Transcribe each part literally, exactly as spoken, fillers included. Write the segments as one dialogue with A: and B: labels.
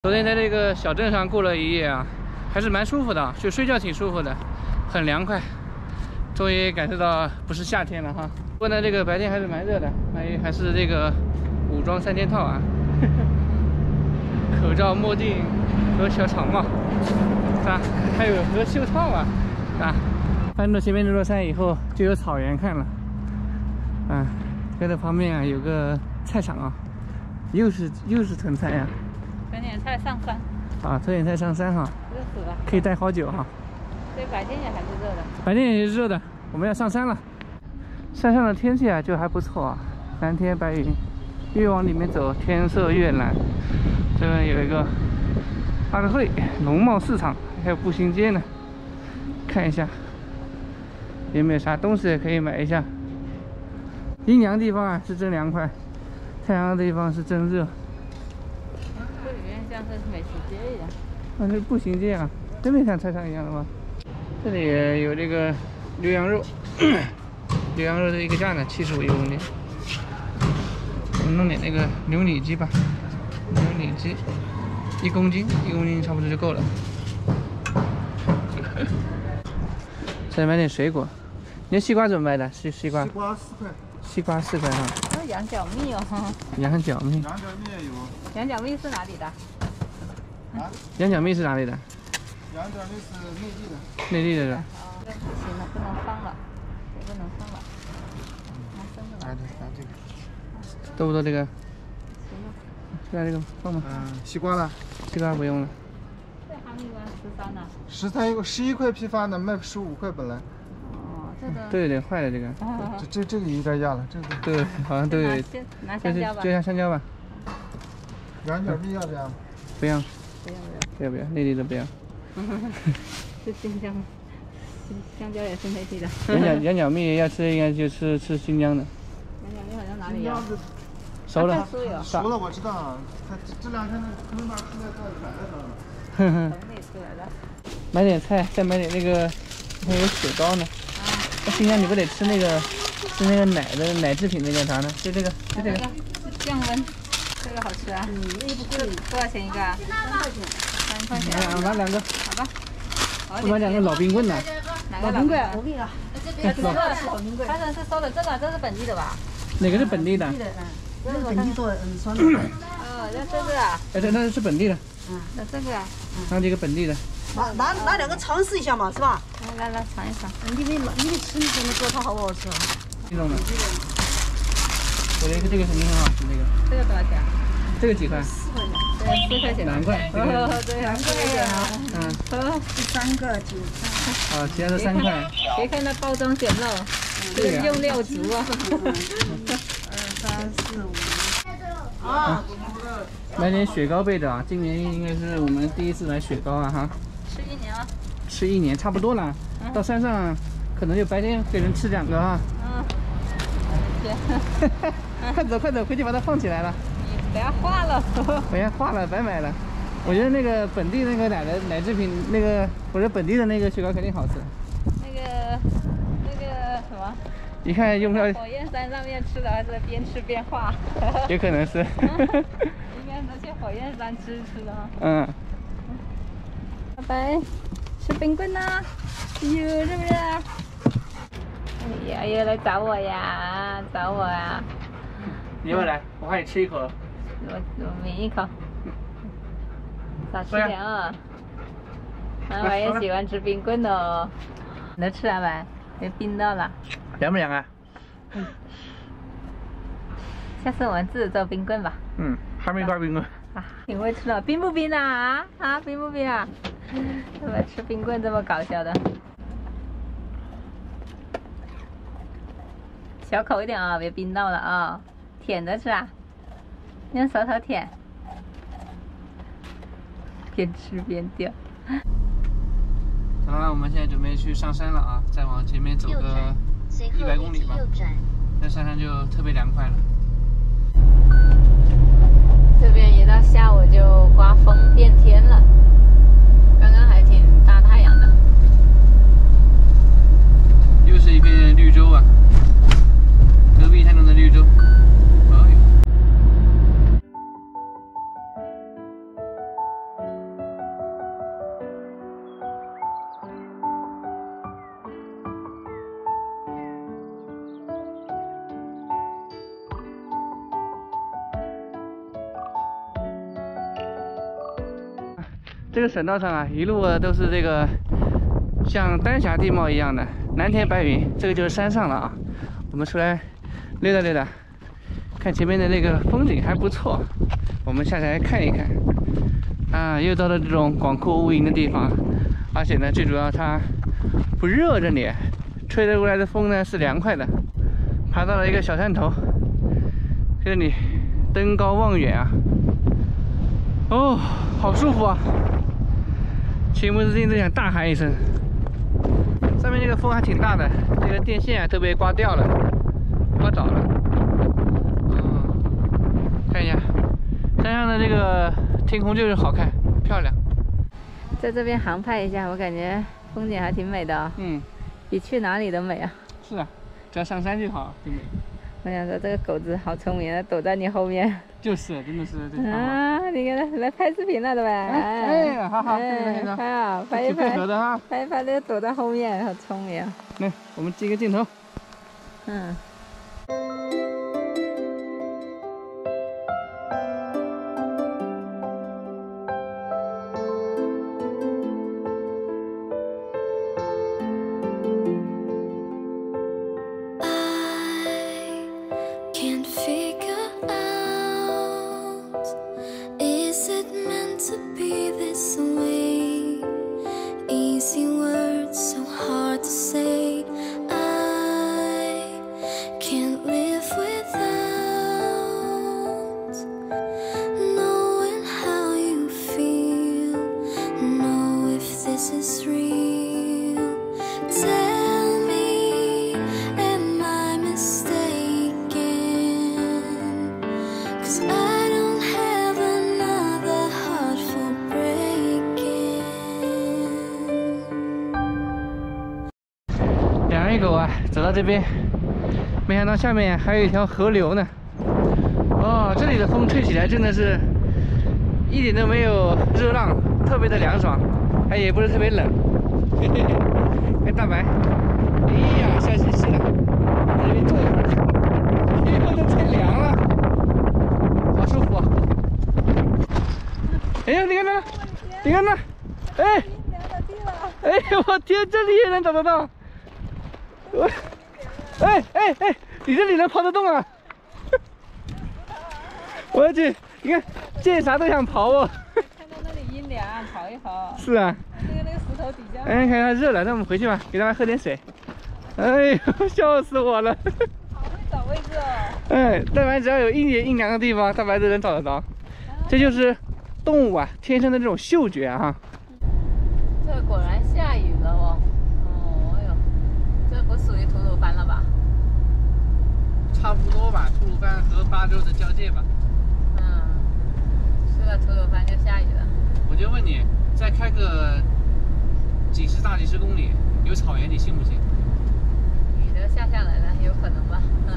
A: 昨天在这个小镇上过了一夜啊，还是蛮舒服的，就睡觉挺舒服的，很凉快。终于感受到不是夏天了哈。不过呢，这个白天还是蛮热的，还还是这个武装三件套啊，口罩、墨镜和小长帽，是吧？还有和袖套啊，啊。翻到前面这座山以后，就有草原看了。啊，在这旁边啊有个菜场啊，又是又是囤菜呀、啊。
B: 囤点菜上山
A: 啊，囤点菜上山哈，
B: 热死了，
A: 可以带好久哈。
B: 对，白天也还是热的，
A: 白天也是热的。我们要上山了，山上的天气啊就还不错啊，蓝天白云，越往里面走天色越蓝。这边有一个阿德惠农贸市场，还有步行街呢，看一下有没有啥东西可以买一下。阴凉地方啊是真凉快，太阳的地方是真热。
B: 这里面像是美食街一样。
A: 啊，这步行街啊，真的像菜场一样的吗？这里有这个牛羊肉，牛羊肉的一个价呢，七十五一公斤。我们弄点那个牛里脊吧，牛里脊一公斤，一公斤差不多就够了。再买点水果，你的西瓜怎么卖的？西西瓜？
C: 西瓜四块。
A: 西瓜四块哈。
B: 哦，羊角蜜哦。
A: 羊角蜜。
C: 羊角蜜也有。
B: 羊角蜜是哪里的？
C: 啊？
A: 羊角蜜是哪里的？
C: 羊角蜜是内地的。
A: 内地的是吧？
B: 哦，这不行了，不能放了，这不能放了。拿生的吧。
C: 来，拿这个。
A: 多不多这个？
B: 行了。
A: 就拿这个放吧。
C: 嗯，西瓜呢？
A: 西瓜不用了。
B: 这哈密瓜十三呢？
C: 十三一个，十一块批发的，卖十五块本来。
B: 哦，这个。
A: 都有点坏了这个。
C: 这这这个应该压了，这个。
A: 对，好像都有。
B: 拿香蕉吧。
A: 就像香蕉吧。
C: 羊角蜜要不要？
A: 不要。
B: 不要不要。
A: 不要不要，内地的不要。
B: 这新疆，香蕉也是内地的。
A: 羊角羊角蜜要吃应该就吃吃新疆的。
B: 羊角蜜好像哪里有？
A: 熟了。
C: 熟了，我知道。它这两天那坑那出来到买来了。
A: 哼哼。
B: 城里出来的。
A: 买点菜，再买点那个，还有雪糕呢。
B: 啊。
A: 那新疆你不得吃那个，吃那个奶的奶制品那叫啥呢？就这个，就这个。
B: 降温，这个好吃啊。嗯，那不贵。多少钱一个啊？三块钱。三块钱。
A: 啊，拿两个。
B: 好吧。
A: 我买两个老冰棍呢。
B: 哪个老冰棍？我给你了。
A: 这边是
B: 老冰棍。反正是收的这个，这是本地的吧？
A: 哪个是本地的？
B: 嗯，这是本地做的，嗯，酸的。哦，那这个啊？
A: 哎，对，那是本地的。
B: 嗯，那这个啊？
A: 拿几个本地的。
D: 拿拿拿两个尝试一下嘛，是吧？
B: 来来来，尝一尝。
D: 你得你得吃，你才能知道它好不好吃。
A: 这种的。我觉得这个肯定很好吃，这个。
B: 这个多少钱？
A: 这个几块？
D: 四块钱。
B: 对，四块钱。
A: 两块。
B: 哦，对，两块钱啊。
A: 嗯。
D: 第三个九块。
A: 啊，其他的三块。
B: 别看它包装简陋，这个用料足啊。
D: 二三四五。
A: 啊。买点雪糕备着啊！今年应该是我们第一次买雪糕啊哈。
B: 吃一年啊。
A: 吃一年差不多了，嗯、到山上可能就白天给人吃两个哈。
B: 嗯。
A: 快走快走，回去把它放起来了。
B: 你不要化了。
A: 不要化了，白买了。我觉得那个本地那个奶的奶制品，那个我说本地的那个雪糕肯定好吃。
B: 那个那个什么？
A: 一看用料。
B: 火焰山上面吃的还是边吃边化？
A: 也可能是。
B: 应该都去火焰山吃吃的。
A: 嗯。
B: 拜拜，吃冰棍呢？有是不是？哎呀，又来找我呀，找我呀！
A: 你要不要来？我怕你吃一口。
B: 我我抿一口，少吃点啊。妈妈也喜欢吃冰棍哦。能吃啊，妈？别冰到了。
A: 凉不凉啊？
B: 嗯。下次我们自己做冰棍吧。
A: 嗯，哈密瓜冰棍。
B: 啊，挺会吃的，冰不冰啊？啊，冰不冰啊？怎么吃冰棍这么搞笑的？小口一点啊，别冰到了啊！舔着吃啊，用手头舔，边吃边掉。
A: 好了，我们现在准备去上山了啊，再往前面走个一百公里吧。在山上就特别凉快了。
B: 这边一到下午就刮风变天了，刚刚还挺大太阳的。
A: 又是一片绿洲啊，隔壁山东的绿洲。哎呦。 这个省道上啊，一路啊都是这个像丹霞地貌一样的蓝天白云，这个就是山上了啊。我们出来溜达溜达，看前面的那个风景还不错，我们下来看一看。啊，又到了这种广阔无垠的地方，而且呢，最主要它不热着你，吹得过来的风呢是凉快的。爬到了一个小山头，这里登高望远啊，哦，好舒服啊！情不自禁都想大喊一声。上面这个风还挺大的，这个电线啊都被刮掉了，刮倒了。嗯，看一下山上的这个天空就是好看漂亮。
B: 在这边航拍一下，我感觉风景还挺美的啊、哦。
A: 嗯，
B: 比去哪里都美啊。
A: 是啊，只要上山就好，挺美。
B: 我想说这个狗子好聪明啊，躲在你后面。
A: 就是，真的是这
B: 啊，你看它来拍视频了，对吧？
A: 哎，哎好好，
B: 哎，
A: 拍
B: 拍啊，拍一拍，
A: 挺配合的哈，
B: 拍一拍，那个躲在后面，好聪明啊。
A: 来，我们记一个镜头。
B: 嗯。
A: 两只狗啊，走到这边，没想到下面还有一条河流呢。哦，这里的风吹起来真的是一点都没有热浪，特别的凉爽，还也不是特别冷。嘿嘿嘿，看大白，哎呀，笑嘻嘻的，在这边坐一会儿，天空都太凉了，好舒服啊！哎呀，你看那，你看那，哎，哎呦我天，这里也能找得到。我，哎哎哎，你这里能刨得动啊？我去，你看见啥都想刨哦。
B: 看到那里阴凉，刨一刨。
A: 是啊。
B: 那个那个石头底下。
A: 哎，看它热了，那我们回去吧，给大家喝点水。哎呦，笑死我了。
B: 好会找位置哦。
A: 哎，但凡只要有一点阴凉的地方，大白都能找得到。这就是动物啊，天生的这种嗅觉啊。
B: 这果然下雨了哦。哦哟，这不属于吐鲁番了吧？
A: 差不多吧，吐鲁番和巴州的交界吧。
B: 嗯，去了吐鲁番就下雨了。
A: 我就问你，再开个几十大几十公里，有草原，你信不信？
B: 雨都下下来了，有可能吧？嗯，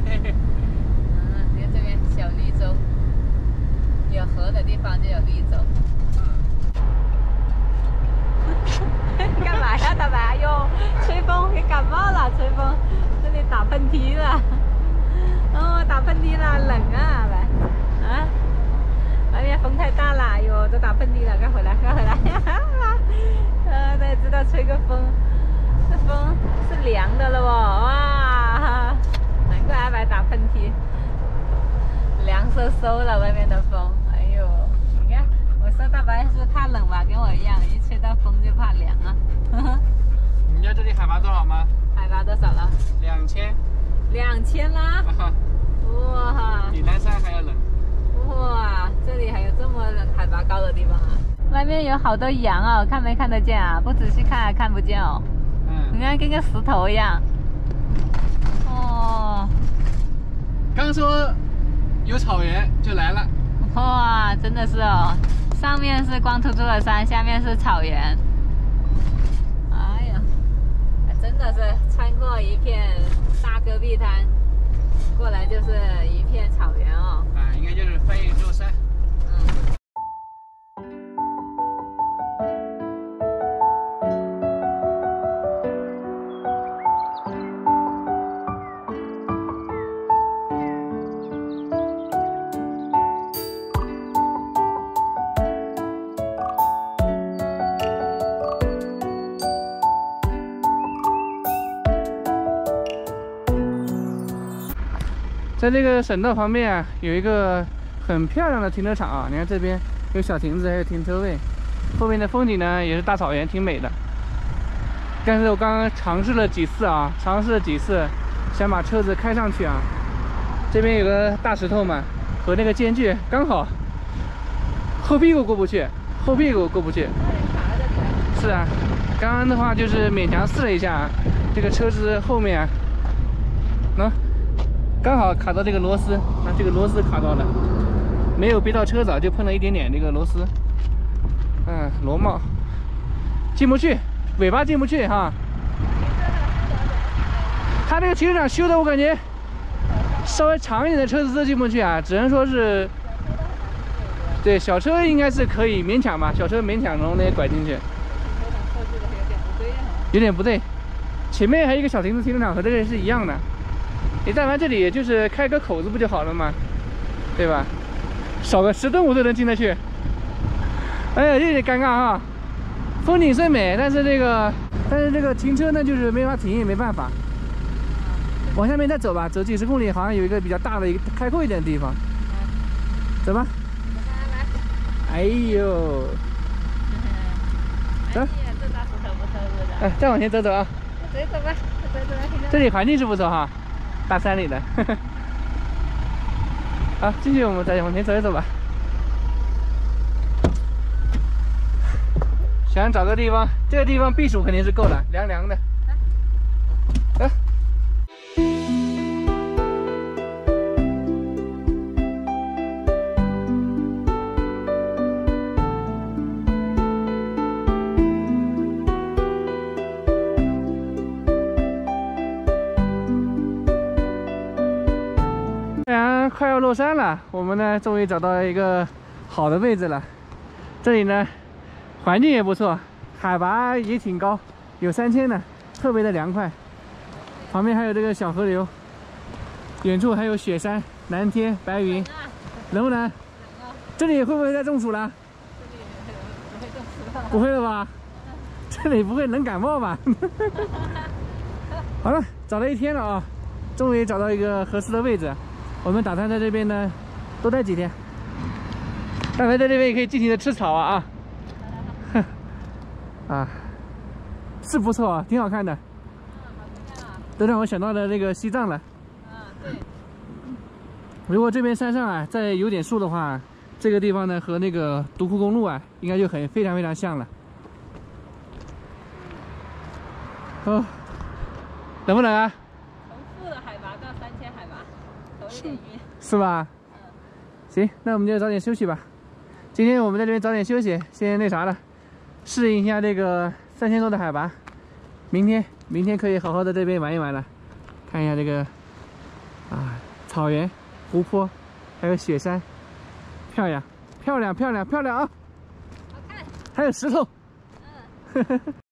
B: 你看这边小绿洲，有河的地方就有绿洲。干嘛呀，大白？哟，吹风，给感冒了，吹风，这里打喷嚏了。哦，打喷嚏了，冷啊，来，啊，外面风太大了，哟，都打喷嚏了，快回来，快回来！呃，大家知道吹个风，这风是凉的了哦，哇，难怪阿白打喷嚏，凉飕飕了，外面的风，哎呦，你看，我说大白是怕冷吧，跟我一样，一吹到风就怕凉啊。
A: 你知道这里海拔多少吗？
B: 海拔多少了？
A: 两千。
B: 两千啦！哇，
A: 比南山还要冷。
B: 哇，这里还有这么冷海拔高的地方啊！外面有好多羊哦，看没看得见啊？不仔细看还看不见哦。嗯。你看跟个石头一样。哦。
A: 刚说有草原就来了。
B: 哇，真的是哦，上面是光秃秃的山，下面是草原。哎呀，真的是穿过一片大戈壁滩，过来就是一片草原哦。
A: 啊，应该就是翻越之后山。
B: 嗯。
A: 在这个省道旁边啊，有一个很漂亮的停车场啊。你看这边有小亭子，还有停车位。后面的风景呢也是大草原，挺美的。但是我刚刚尝试了几次啊，尝试了几次，想把车子开上去啊。这边有个大石头嘛，和那个间距刚好，后屁股过不去，后屁股过不去。是啊，刚刚的话就是勉强试了一下，这个车子后面啊，喏、嗯，刚好卡到这个螺丝，那这个螺丝卡到了，没有逼到车子，就碰了一点点这个螺丝。嗯，螺帽进不去，尾巴进不去哈。它这个停车场修的，我感觉稍微长一点的车子都进不去啊，只能说是，对，小车应该是可以勉强吧，小车勉强能那拐进去。有点不对，前面还有一个小亭子停车场，和这个是一样的。你但凡这里也就是开个口子不就好了吗？对吧？少个十吨我都能进得去。哎呀，有点尴尬哈。风景虽美，但是这个，但是这个停车呢，就是没法停，也没办法。往下面再走吧，走几十公里，好像有一个比较大的一个开阔一点的地方。走吧。哎呦，走。哎，再往前走走啊！
B: 走走吧，走走吧。
A: 这里环境是不错哈，大山里的。好，继续我们再往前走一走吧。想找个地方，这个地方避暑肯定是够了，凉凉的。走。太阳快要落山了，我们呢终于找到一个好的位置了。这里呢环境也不错，海拔也挺高，有三千的，特别的凉快。旁边还有这个小河流，远处还有雪山、蓝天、白云，冷不冷？这里会不会再中暑了？不会了吧？这里不会冷感冒吧？好了，找了一天了啊，终于找到一个合适的位置。我们打算在这边呢多待几天，大概在这边也可以尽情的吃草啊啊，啊，是不错啊，挺好看的，都让我想到了这个西藏了。
B: 啊，对。
A: 如果这边山上啊再有点树的话，这个地方呢和那个独库公路啊应该就很非常非常像了。哦，冷不冷啊？
B: 从负的海拔到三千海拔。有点晕，
A: 是吧？
B: 嗯，
A: 行，那我们就早点休息吧。今天我们在这边早点休息，先那啥了，适应一下这个三千多的海拔。明天，明天可以好好的这边玩一玩了，看一下这个啊草原、湖泊，还有雪山，漂亮，漂亮，漂亮，漂亮啊！
B: 好看，
A: 还有石头。
B: 嗯。